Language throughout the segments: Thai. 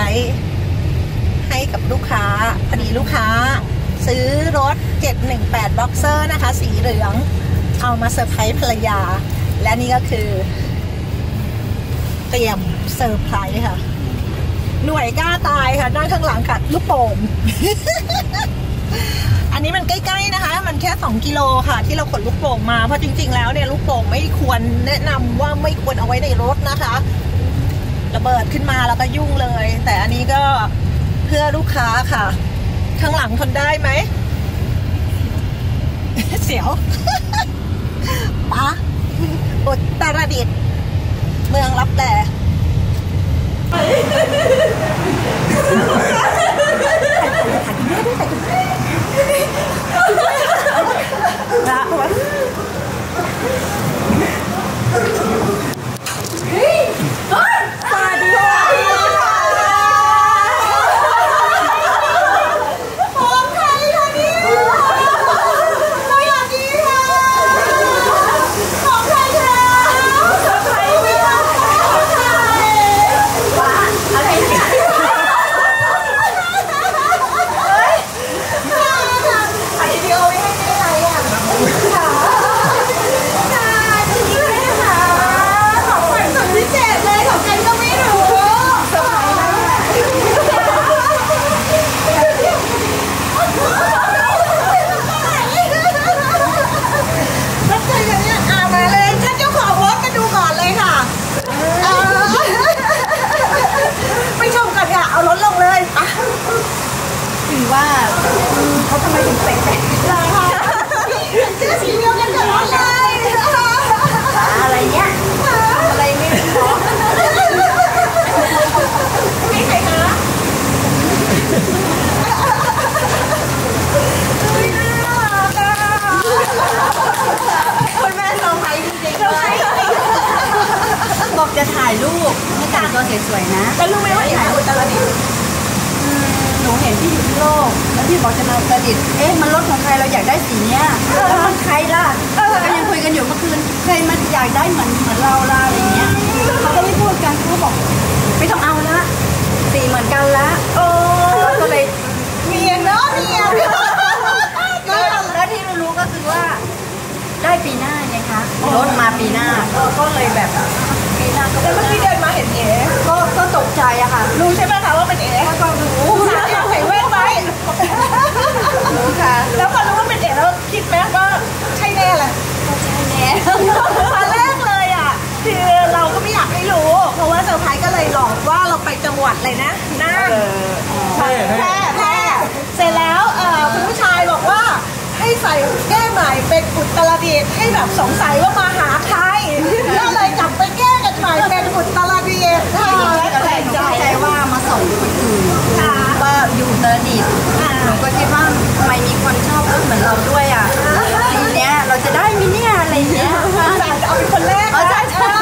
ส์ให้กับลูกค้าพอดีลูกค้าซื้อรถ718 Boxer นะคะสีเหลืองเอามาเซอร์ไพรส์ภรรยาและนี่ก็คือเตรียมเซอร์ไพรส์ค่ะหน่วยกล้าตายค่ะด้านข้างหลังค่ะลูกโป่ง อันนี้มันใกล้ๆนะคะมันแค่2 กิโลค่ะที่เราขนลูกโป่งมาเพราะจริงๆแล้วเนี่ยลูกโป่งไม่ควรแนะนำว่าไม่ควรเอาไว้ในรถนะคะระเบิดขึ้นมาแล้วก็ยุ่งเลยแต่อันนี้ก็เพื่อลูกค้าค่ะข้างหลังทนได้ไหม เสียว ปะอุตรดิตถ์เมืองลับแลว่าเขาทำไมถึงเตะราคาเสื้อสีเดียวกันกับเราเลยอะไรเงี้ยอะไรไม่รู้ไม่ใช่คะคุณแม่ลองไปจริงๆเลยบอกจะถ่ายรูปให้แต่งตัวสวยๆนะแล้วรู้ไหมว่าถ่ายอุตรดิตถ์หนูเห็นที่อยู่ที่โลกแล้วพี่บอกจะมาประดิษฐ์มันรถของใครเราอยากได้สีเนี้ยแล้วมันใครล่ะก็ยังคุยกันอยู่เมื่อคืนใครมันอยากได้เหมือนเราล่ะอะไรเงี้ยเขาก็ไม่พูดกันเขาบอกไม่ต้องเอาละสีเหมือนกันละก็เลยเนียนเนาะเนียนแล้วที่รู้ก็คือว่าได้ปีหน้าไงคะรถมาปีหน้าก็เลยแบบปีหน้าก็แต่เมื่อกี้เดินมาเห็นก็ตกใจอะค่ะรู้ใช่ไหมคะว่าเป็นก็รู้ใส่แว่นไว้รู้ค่ะแล้วพอรู้ว่าเป็นแล้วคิดไหมว่าใช่แน่เลยใช่แน่ตอนแรกเลยอะคือเราก็ไม่อยากให้รู้เพราะว่าเซอร์ไพรส์ก็เลยหลอกว่าเราไปจังหวัดเลยนะน่านแพร่เสร็จแล้วคุณผู้ชายบอกว่าให้ใส่แก้ใหม่เป็นอุตรดิตถ์ให้แบบสงสัยว่ามาหาใครก็เลยกลับไปแก้กันใหม่เป็นอุตรดิตถ์ใจว่ามาส่งคนอื่นว่าอยู่อุตรดิตถ์หนูก็คิดว่าทำไมมีคนชอบรถเหมือนเราด้วยอ่ะทีเนี้ยเราจะได้มิเนี่ยอะไรเงี้ยเอาเป็นคนแรกใช่ค่ะ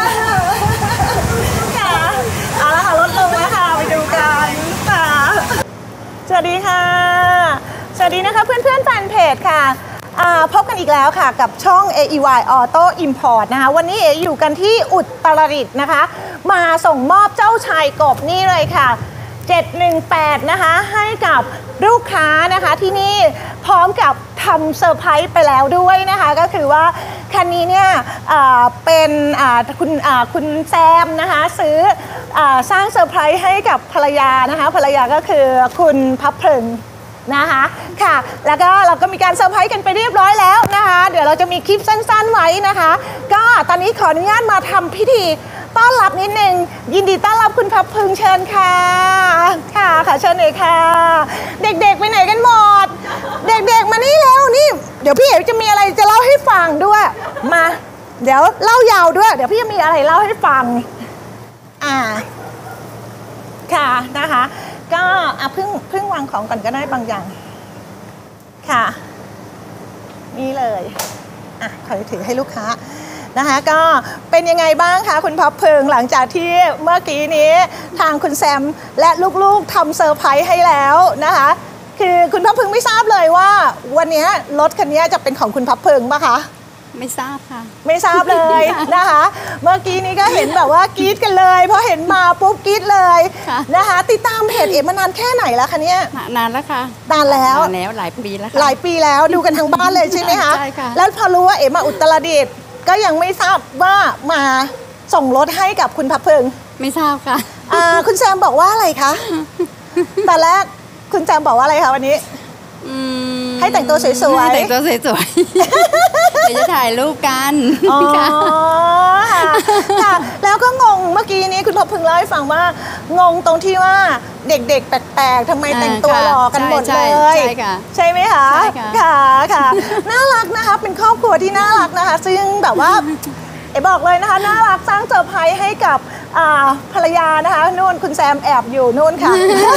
เอาละค่ะรถลงแล้วค่ะไปดูกันค่ะสวัสดีค่ะสวัสดีนะคะเพื่อนๆแฟนเพจค่ะพบกันอีกแล้วค่ะกับช่อง AEY Auto Import นะคะวันนี้อยู่กันที่อุตรดิตถ์นะคะมาส่งมอบเจ้าชายกบนี่เลยค่ะ718นะคะให้กับลูกค้านะคะที่นี่พร้อมกับทำเซอร์ไพรส์ไปแล้วด้วยนะคะก็คือว่าคันนี้เนี่ยเป็นคุณแซมนะคะซื้อสร้างเซอร์ไพรส์ให้กับภรรยานะคะภรรยาก็คือคุณพับเพลิงนะคะค่ะแล้วก็เราก็มีการเซอร์ไพรส์กันไปเรียบร้อยแล้วนะคะเดี๋ยวเราจะมีคลิปสั้นๆไว้นะคะก็ตอนนี้ขออนุญาตมาทำพิธีต้อนรับนิดนึงยินดีต้อนรับคุณพับพึงเชิญค่ะค่ะเชิญเลยค่ะเด็กๆไปไหนกันหมดเด็กๆมานี่แล้วนี่เดี๋ยวพี่เอ๋จะมีอะไรจะเล่าให้ฟังด้วยมาเดี๋ยวเล่ายาวด้วยเดี๋ยวพี่จะมีอะไรเล่าให้ฟังค่ะนะคะก็เพิ่งวางของก่อนก็ได้บางอย่างค่ะนี่เลยขอถือให้ลูกค้านะคะก็เป็นยังไงบ้างคะคุณพับเพลิงหลังจากที่เมื่อกี้นี้ทางคุณแซมและลูกๆทำเซอร์ไพรส์ให้แล้วนะคะคือคุณพับเพลิงไม่ทราบเลยว่าวันนี้รถคันนี้จะเป็นของคุณพับเพลิงป่ะคะไม่ทราบค่ะไม่ทราบเลยนะคะเมื่อกี้นี้ก็เห็นแบบว่ากรี๊ดกันเลยเพราะเห็นมาปุ๊บกรี๊ดเลยนะคะติดตามเพจเอ๋มานานแค่ไหนแล้วคะเนี่ยนานแล้วค่ะนานแล้วหลายปีแล้วหลายปีแล้วดูกันทางบ้านเลยใช่ไหมคะใช่ค่ะแล้วพอรู้ว่าเอ๋มาอุตรดิตถ์ก็ยังไม่ทราบว่ามาส่งรถให้กับคุณพับเพิงไม่ทราบค่ะคุณแซมบอกว่าอะไรคะตอนแรกคุณแซมบอกว่าอะไรคะวันนี้ให้แต่งตัวสวยๆแต่งตัวสวยๆเดี๋ยวจะถ่ายรูปกันค่ะแล้วก็งงเมื่อกี้นี้คุณพับเพิงเล่าให้ฟังว่างงตรงที่ว่าเด็กๆแปลกๆทำไมแต่งตัวหล่อกันหมดเลยใช่ไหมคะค่ะน่ารักนะคะเป็นครอบครัวที่น่ารักนะคะซึ่งแบบว่าเอ๋บอกเลยนะคะน่ารักสร้างเซอร์ไพรส์ให้กับภรรยานะคะนู่นคุณแซมแอบอยู่นู่นค่ะ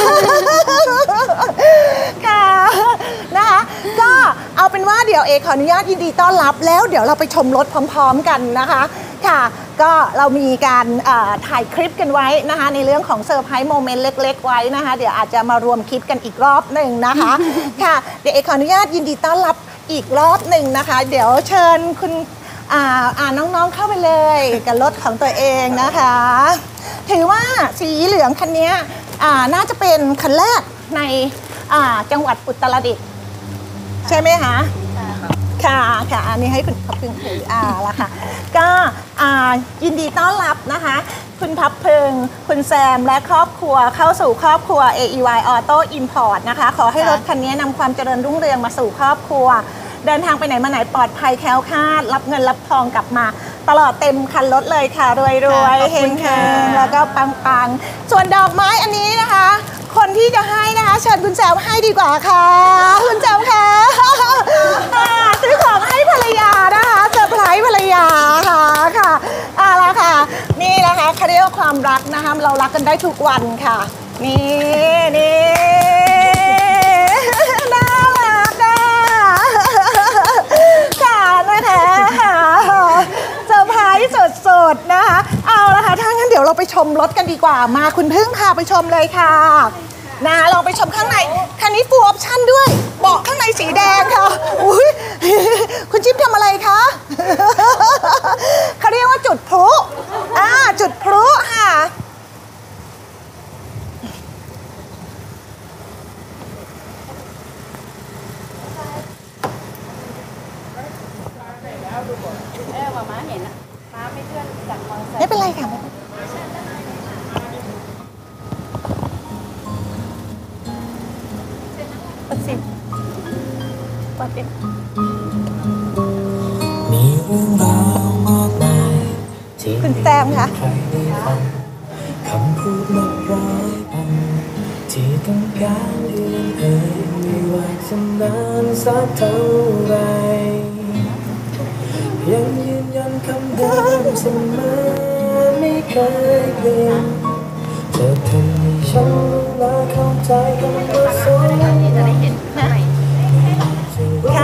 ค่ะนะคะก็เอาเป็นว่าเดี๋ยวเอขออนุญาตยินดีต้อนรับแล้วเดี๋ยวเราไปชมรถพร้อมๆกันนะคะค่ะก็เรามีการถ่ายคลิปกันไว้นะคะในเรื่องของเซอร์ไพรส์โมเมนต์เล็กๆไว้นะคะเดี๋ยวอาจจะมารวมคลิปกันอีกรอบหนึ่งนะคะค่ะเดี๋ยวเอขออนุญาตยินดีต้อนรับอีกรอบหนึ่งนะคะเดี๋ยวเชิญคุณน้องๆเข้าไปเลยกับรถของตัวเองนะคะถือว่าสีเหลืองคันนี้น่าจะเป็นคันแรกในจังหวัดอุตรดิตถ์ใช่ไหมคะค่ะอันนี้ให้คุณพับเพิงถือละค่ะก็ยินดีต้อนรับนะคะคุณพับเพิงคุณแซมและครอบครัวเข้าสู่ครอบครัว AEY Auto Import นะคะขอให้รถคันนี้นำความเจริญรุ่งเรืองมาสู่ครอบครัวเดินทางไปไหนมาไหนปลอดภัยแคล้วคลาดรับเงินรับทองกลับมาตลอดเต็มคันรถเลยค่ะรวยๆเฮงๆแล้วก็ปังๆส่วนดอกไม้อันนี้นะคะคนที่จะให้นะคะเชิญคุณแซมให้ดีกว่าค่ะคุณแซมค่ะซื้อของให้ภรรยานะคะเซอร์ไพรส์ภรรยาค่ะแล้วค่ะนี่นะคะเขาเรียกว่าความรักนะคะเรารักกันได้ทุกวันค่ะนี่น่ารักค่ะนะคะเซอร์ไพรส์สดๆนะคะเอาละค่ะถ้างั้นเดี๋ยวเราไปชมรถกันดีกว่ามาคุณพึ่งพาไปชมเลยค่ะนะลองไปชมข้างในคันนี้ฟูลออปชั่นด้วยเบาะข้างในสีแดงค่ะอุ้ยคุณจิ๊บทำอะไรคะเขาเรียกว่าจุดพลุจุดพลุค่ะม้าเห็นม้าไม่เลื่อนจากมอเตอร์ไซค์ไม่เป็นไรค่ะมีเรื่องราวมากมายที่คุณแซมค่ะคำพูดนับร้อยพันที่ต้องการเอื้อนเอ่ยไม่ว่าจะนานสักเท่าไรยังยืนยันคำเดิมเสมอไม่เคยเปลี่ยนเธอทำให้ฉันรู้และเข้าใจคำว่าสองเราจะได้เห็นข้างในค่ะ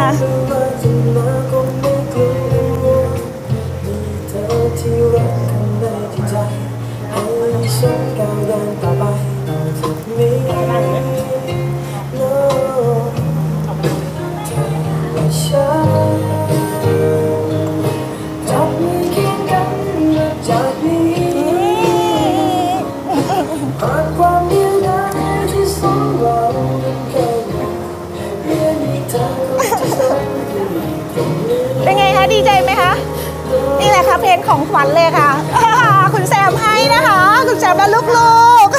ที่รักกันในที่ใจให้ฉันก้าวเดินต่อไปต่อจากนี้เธอและฉันจับมือเคียงกันนับจากนี้ผ่านความเดียวดายที่สองเราเป็นแค่เพียงมีเธอคนที่สองเป็นไงคะดีใจไหมคะนี่แหละค่ะเพลงของขวัญเลยค่ะคุณแซมให้นะคะคุณแซมและลูก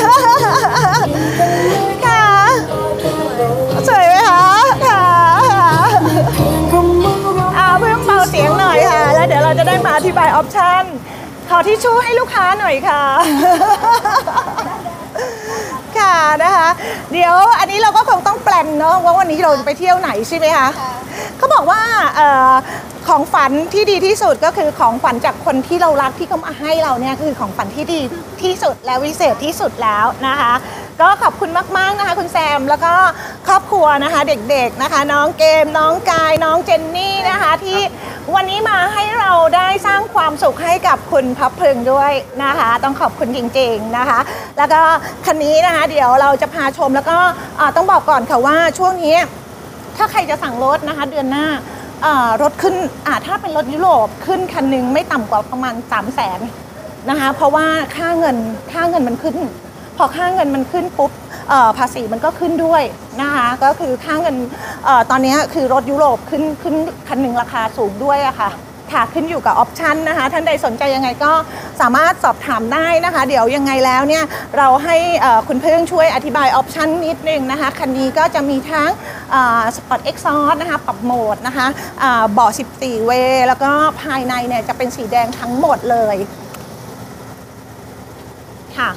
ๆค่ะสวยไหมคะค่ะเพิ่มเบาเสียงหน่อยค่ะแล้วเดี๋ยวเราจะได้มาอธิบายออปชั่นขอทิชชู่ให้ลูกค้าหน่อยค่ะค่ะนะคะเดี๋ยวอันนี้เราก็คงต้องแปลนเนาะว่าวันนี้เราจะไปเที่ยวไหนใช่ไหมคะเขาบอกว่าของฝันที่ดีที่สุดก็คือของฝันจากคนที่เรารักที่เขามาให้เราเนี่ยคือของฝันที่ดีที่สุดและวิเศษที่สุดแล้วนะคะก็ขอบคุณมากๆนะคะคุณแซมแล้วก็ครอบครัวนะคะเด็กๆนะคะน้องเกมน้องกายน้องเจนนี่นะคะที่วันนี้มาให้เราได้สร้างความสุขให้กับคุณพับเพิงด้วยนะคะต้องขอบคุณจริงๆนะคะแล้วก็คันนี้นะคะเดี๋ยวเราจะพาชมแล้วก็ต้องบอกก่อนค่ะว่าช่วงนี้ถ้าใครจะสั่งรถนะคะเดือนหน้ารถขึ้นถ้าเป็นรถยุโรปขึ้นคันหนึ่งไม่ต่ำกว่าประมาณ 300,000 นะคะเพราะว่าค่าเงินมันขึ้นพอค่าเงินมันขึ้นปุ๊บภาษีมันก็ขึ้นด้วยนะคะก็คือค่าเงินตอนนี้คือรถยุโรปขึ้นคันหนึ่งราคาสูงด้วยอะค่ะขึ้นอยู่กับออปชันนะคะท่านใดสนใจยังไงก็สามารถสอบถามได้นะคะเดี๋ยวยังไงแล้วเนี่ยเราให้คุณเพิ่งช่วยอธิบายออปชันนิดนึงนะคะคันนี้ก็จะมีทั้งสปอร์ตเอ็กซอร์นะคะปรับโหมดนะคะเบาะ14 เวย์แล้วก็ภายในเนี่ยจะเป็นสีแดงทั้งหมดเลยค่ะ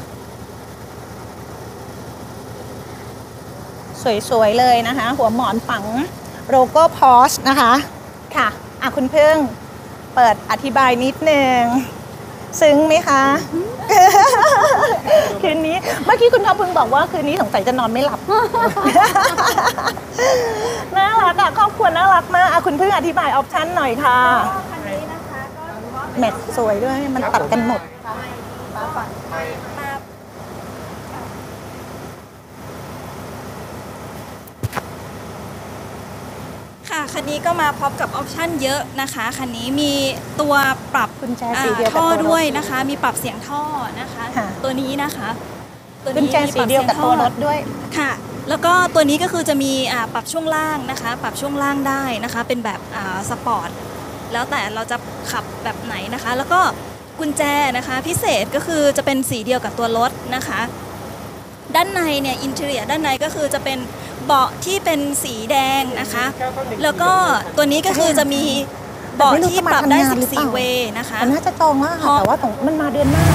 สวยๆเลยนะคะหัวหมอนฝังโลโก้พอร์ชนะคะค่ะคุณเพิ่งเปิดอธิบายนิดนึงซึ้งไหมคะ คืนนี้เมื่อกี้คุณท็อปเพิ่งบอกว่าคืนนี้สงสัยจะนอนไม่หลับ น่ารักครอบครัวน่ารักมากคุณเพิ่งอธิบายออปชั่นหน่อยค่ะคันนี้นะคะก็แมทสวยด้วยมันตัดกันหมดค่ะคันนี้ก็มาพร้อมกับออปชั่นเยอะนะคะคันนี้มีตัวปรับกุญแจสีเดียวกับท่อตัวรถด้วยนะคะมีปรับเสียงท่อนะคะตัวนี้นะคะตัวนี้กุญแจสีเดียวกับตัวรถด้วยค่ะแล้วก็ตัวนี้ก็คือจะมีปรับช่วงล่างนะคะปรับช่วงล่างได้นะคะเป็นแบบสปอร์ตแล้วแต่เราจะขับแบบไหนนะคะแล้วก็กุญแจนะคะพิเศษก็คือจะเป็นสีเดียวกับตัวรถนะคะด้านในเนี่ยอินเทอร์เนียด้านในก็คือจะเป็นเบาะที่เป็นสีแดงนะคะแล้วก็ตัวนี้ก็คือจะมีเบาะที่ปรับได้14 เวย์นะคะน่าจะจองมากค่ะแต่ว่ามันมาเดือนหน้า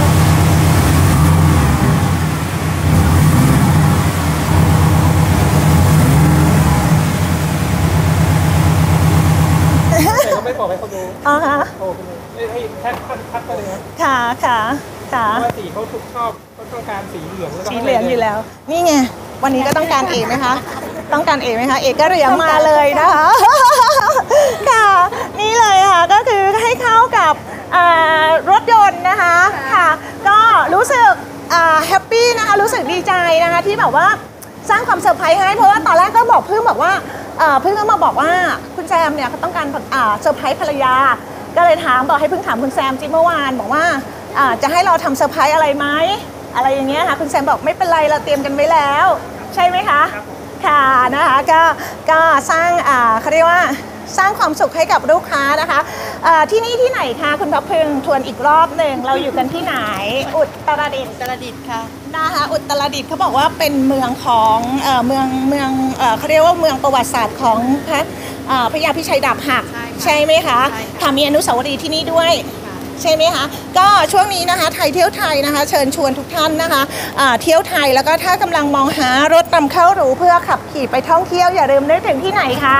แต่ก็ไม่บอกให้เขาดูโอ้ให้แท็กพัดไปเลยค่ะเพราะว่าสีเขาถูกชอบเขาต้องการสีเหลืองอยู่แล้วนี่ไงวันนี้ก็ต้องการเอไหมคะต้องการเอไหมคะเอก็เหลืองมาเลยนะคะค่ะนี่เลยค่ะก็คือให้เข้ากับรถยนต์นะคะค่ะก็รู้สึกแฮปปี้นะคะรู้สึกดีใจนะคะที่แบบว่าสร้างความเซอร์ไพรส์ให้เพราะว่าตอนแรกก็บอกเพิ่งบอกว่าเพิ่งก็มาบอกว่าคุณแซมเนี่ยเขาต้องการเซอร์ไพรส์ภรรยาก็เลยบอกให้เพิ่งถามคุณแซมจิเมื่อวานบอกว่าจะให้เราทำเซอร์ไพรส์อะไรไหมอะไรอย่างเงี้ยค่ะคุณแซมบอกไม่เป็นไรเราเตรียมกันไว้แล้วใช่ไหมคะค่ะนะคะก็สร้างเขาเรียกว่าสร้างความสุขให้กับลูกค้านะคะที่นี่ที่ไหนคะคุณพับพึงทวนอีกรอบหนึ่งเราอยู่กันที่ไหนอุตรดิตถ์ค่ะนะคะอุตรดิตถ์เขาบอกว่าเป็นเมืองของเมืองเขาเรียกว่าเมืองประวัติศาสตร์ของพระยาพิชัยดาบหักใช่ไหมคะค่ะมีอนุสาวรีย์ที่นี่ด้วยใช่ไหมคะก็ช่วงนี้นะคะไทยเที่ยวไทยนะคะเชิญชวนทุกท่านนะคะเที่ยวไทยแล้วก็ถ้ากำลังมองหารถนำเข้าหรูเพื่อขับขี่ไปท่องเที่ยวอย่าลืมนึกถึงที่ไหนคะ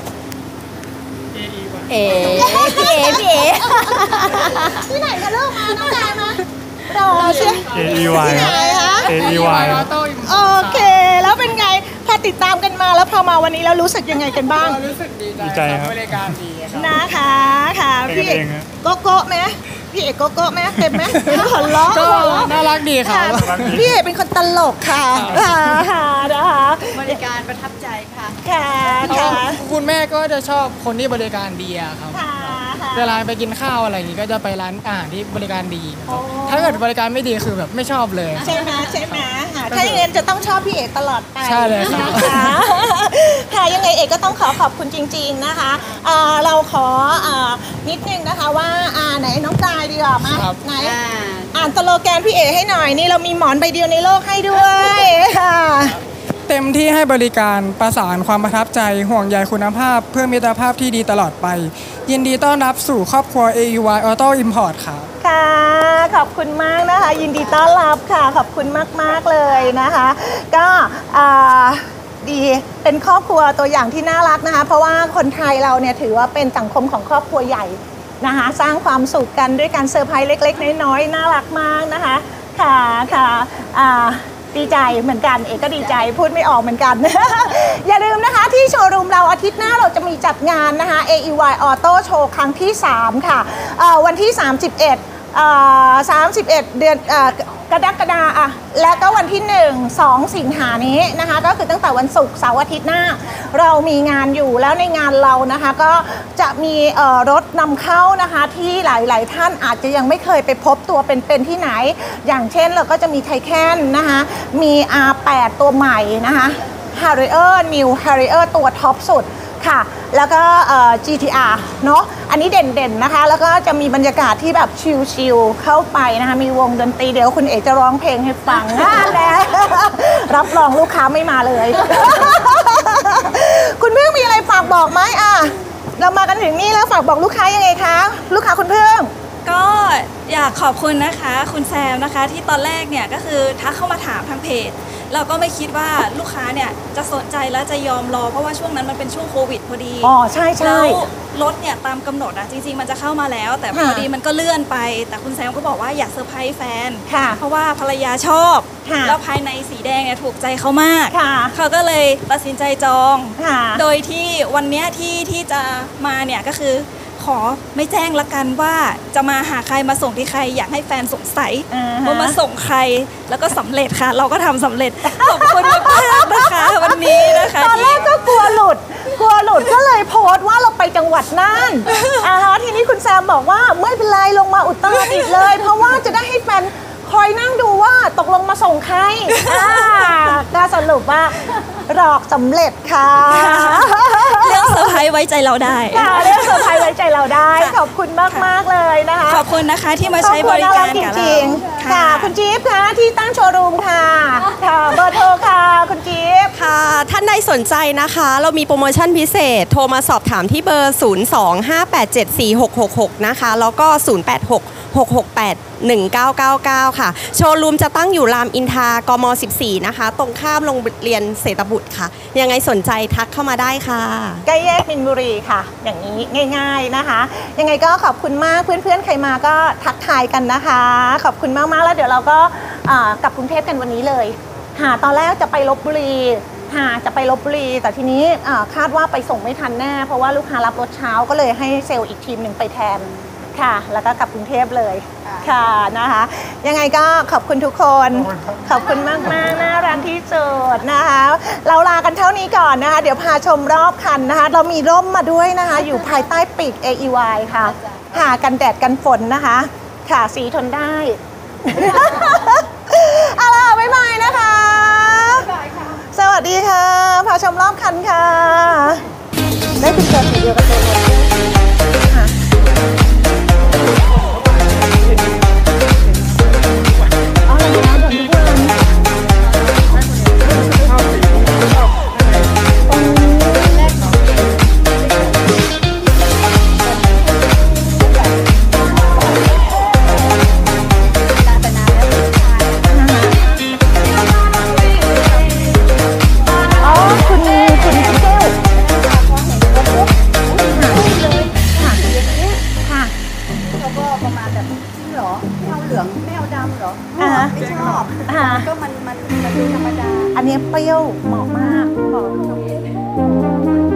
พี่เอที่ไหนคะลูกมาน้องกายมารอใช่ที่ไหนคะ AEY โอเคแล้วเป็นไงพอติดตามกันมาแล้วพอมาวันนี้แล้วรู้สึกยังไงกันบ้างรู้สึกดีใจครับบริการดีนะคะค่ะพี่เอกโกโก้ไหมพี่เอกโกโก้ไหมเต็มไหมหัวเราะก็น่ารักดีค่ะพี่เอกเป็นคนตลกค่ะนะคะบริการประทับใจค่ะคุณแม่ก็จะชอบคนที่บริการดีครับเวลาไปกินข้าวอะไรอย่างนี้ก็จะไปร้านอาหารที่บริการดีถ้าเกิดบริการไม่ดีคือแบบไม่ชอบเลยใช่ไหมถ้าอย่างนั้นจะต้องชอบพี่เอกตลอดไปใช่เลยค่ะค่ะยังไงเอกก็ต้องขอบคุณจริงๆนะคะเราขอนิดนึงนะคะว่าไหนน้องกายดีกว่ามาไหนอ่านสโลแกนพี่เอกให้หน่อยนี่เรามีหมอนใบเดียวในโลกให้ด้วยค่ะเต็มที่ให้บริการประสานความประทับใจห่วงใยคุณภาพเพื่อมิตรภาพที่ดีตลอดไปยินดีต้อนรับสู่ครอบครัว AEY Auto Import ค่ะค่ะขอบคุณมากนะคะยินดีต้อนรับค่ะขอบคุณมากๆเลยนะคะก็ดีเป็นครอบครัวตัวอย่างที่น่ารักนะคะเพราะว่าคนไทยเราเนี่ยถือว่าเป็นสังคมของครอบครัวใหญ่นะคะสร้างความสุขกันด้วยการเซอร์ไพรส์เล็กๆน้อยๆน่ารักมากนะคะค่ะดีใจเหมือนกันเอกก็ดีใจพูดไม่ออกเหมือนกัน อย่าลืมนะคะที่โชว์รูมเราอาทิตย์หน้าเราจะมีจัดงานนะคะ AEY Auto Show ครั้งที่3ค่ะวันที่31 เดือนกรกฎาอ่ะแล้วก็วันที่1-2 สิงหานี้นะคะก็คือตั้งแต่วันศุกร์เสาร์อาทิตย์หน้าเรามีงานอยู่แล้วในงานเรานะคะก็จะมีรถนำเข้านะคะที่หลายๆท่านอาจจะยังไม่เคยไปพบตัวเป็นๆที่ไหนอย่างเช่นเราก็จะมีไทแคนนะคะมี R8 ตัวใหม่นะคะ Harrier New Harrier ตัวท็อปสุดค่ะแล้วก็GTR เนาะอันนี้เด่นๆนะคะแล้วก็จะมีบรรยากาศที่แบบชิลๆเข้าไปนะคะมีวงดนตรีเดี๋ยวคุณเอกจะร้องเพลงให้ฟังแล้วรับรองลูกค้าไม่มาเลย คุณพึ่งมีอะไรฝากบอกไหมอ่ะเรามากันถึงนี่แล้วฝากบอกลูกค้ายังไงคะลูกค้าคุณพึ่งก็อยากขอบคุณนะคะคุณแซมนะคะที่ตอนแรกเนี่ยก็คือทักเข้ามาถามทางเพจเราก็ไม่คิดว่าลูกค้าเนี่ยจะสนใจและจะยอมรอเพราะว่าช่วงนั้นมันเป็นช่วงโควิดพอดีอ๋อใช่แล้วรถเนี่ยตามกำหนดจริงๆมันจะเข้ามาแล้วแต่พอดีมันก็เลื่อนไปแต่คุณแซมก็บอกว่าอยากเซอร์ไพรส์แฟนเพราะว่าภรรยาชอบแล้วภายในสีแดงเนี่ยถูกใจเขามากเขาก็เลยตัดสินใจจองโดยที่วันนี้ที่จะมาเนี่ยก็คือขอไม่แจ้งละกันว่าจะมาหาใครมาส่งที่ใครอยากให้แฟนสงสัยว่ามาส่งใครแล้วก็สำเร็จค่ะเราก็ทำสำเร็จขอบคุณมากๆนะคะวันนี้นะคะตอนแรกก็กลัวหลุดก็เลยโพสต์ว่าเราไปจังหวัดน่านทีนี้คุณแซมบอกว่าไม่เป็นไรลงมาอุตรดิตถ์เลยเพราะว่าจะได้ให้แฟนคอยนั่งดูว่าตกลงมาส่งใครก็สรุปว่าหลอกสำเร็จค่ะเรื่องเซอร์ไพรส์ไว้ใจเราได้เรื่องเซอร์ไพรส์ไว้ใจเราได้ขอบคุณมากเลยนะคะขอบคุณนะคะที่มาใช้บริการกับเราค่ะคุณจี๊บค่ะที่ตั้งโชว์รูมค่ะเบอร์โทรค่ะคุณจี๊บค่ะท่านใดสนใจนะคะเรามีโปรโมชั่นพิเศษโทรมาสอบถามที่เบอร์ 025874666 นะคะแล้วก็ 086-668-1999 ค่ะโชว์รูมจะตั้งอยู่รามอินทรากม 14 นะคะตรงข้ามโรงเรียนเศรษฐบุตรค่ะยังไงสนใจทักเข้ามาได้ค่ะใกล้แยกมินบุรีค่ะอย่างนี้ง่ายๆนะคะยังไงก็ขอบคุณมากเพื่อนๆใครมาก็ทักทายกันนะคะขอบคุณมากๆแล้วเดี๋ยวเราก็กลับกรุงเทพกันวันนี้เลยตอนแรกจะไปลพบุรีจะไปลพบุรีแต่ทีนี้คาดว่าไปส่งไม่ทันแน่เพราะว่าลูกค้ารับรถเช้าก็เลยให้เซลล์อีกทีมหนึ่งไปแทนค่ะแล้วก็กลับกรุงเทพเลยค่ะนะคะยังไงก็ขอบคุณทุกคนขอบคุณมากน่ารักที่สุดนะคะเราลากันเท่านี้ก่อนนะคะเดี๋ยวพาชมรอบคันนะคะเรามีร่มมาด้วยนะคะอยู่ภายใต้ปีก AEY ค่ะกันแดดกันฝนนะคะค่ะสีทนได้เอาล่ะบ๊ายบายนะคะสวัสดีค่ะพาชมรอบคันค่ะได้คุณเจอสีเดียวกันเลยค่ะอันนี้เปรี้ยวเหมาะมากบอก